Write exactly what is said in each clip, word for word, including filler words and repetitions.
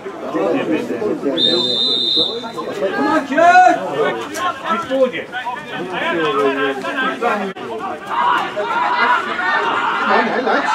on, Jude! Who scored you? Hey, lads.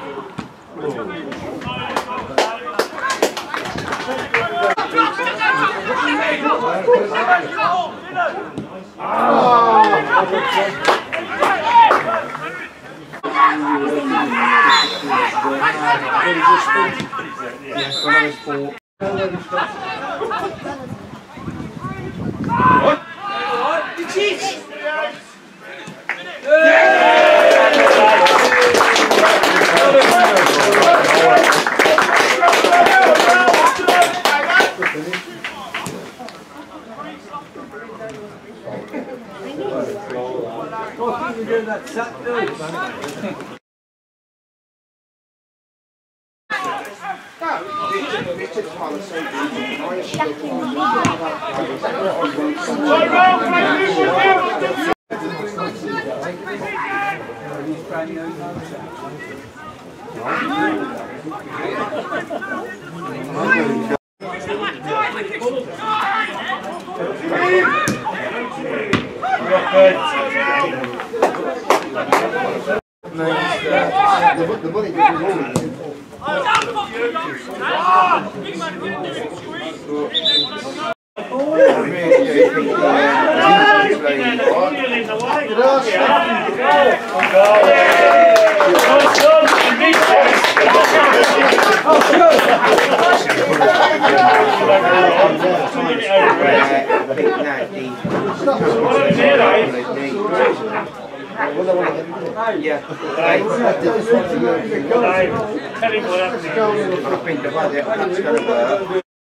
The money yeah. Tell him what happened. I think the budget that's going to work.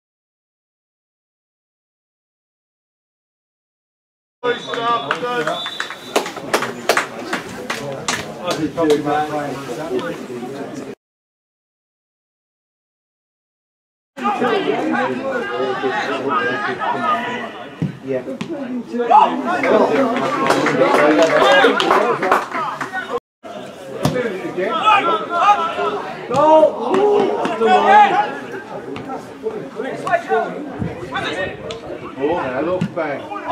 Yeah. Oh, now look back. Oh!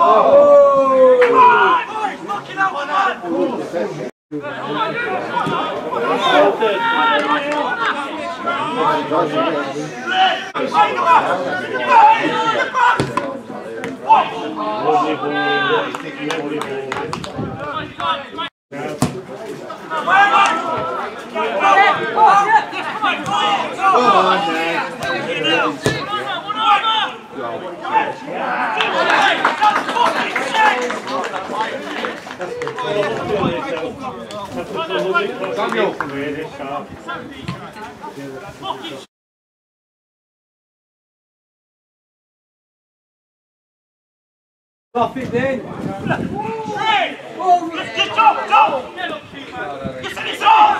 Fucking up on that! Off it then. Hey! Oh, get off, off! It's off!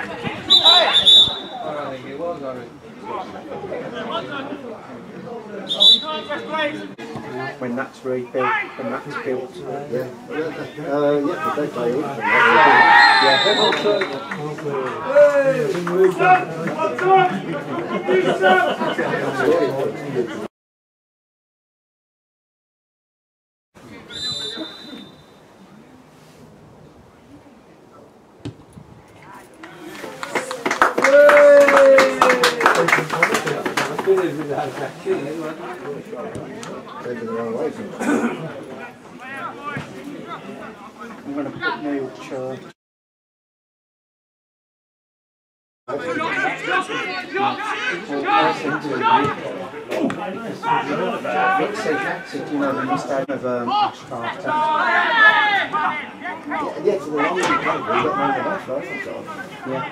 When that's rebuilt, when that's built. Yeah. Uh, yeah, they play it. Yeah. I'm going to put Neil Church. You know, the mistake of um, Ashcraft. Yeah, to the long one, yeah.